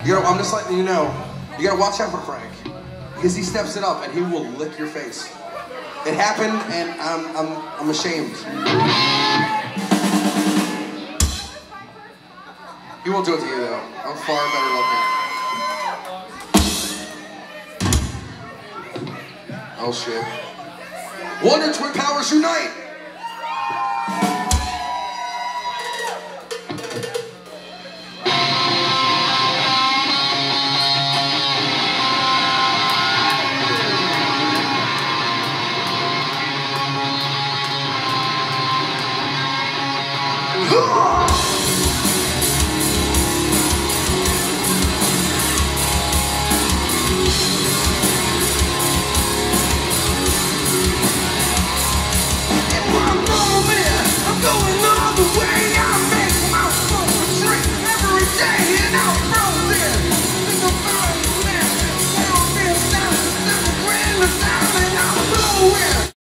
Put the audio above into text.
I'm just letting you know, you gotta watch out for Frank. Because he steps it up and he will lick your face. It happened and I'm ashamed. He won't do it to you though. I'm far better looking. Oh shit. Wonder Twin Powers unite! Let's go.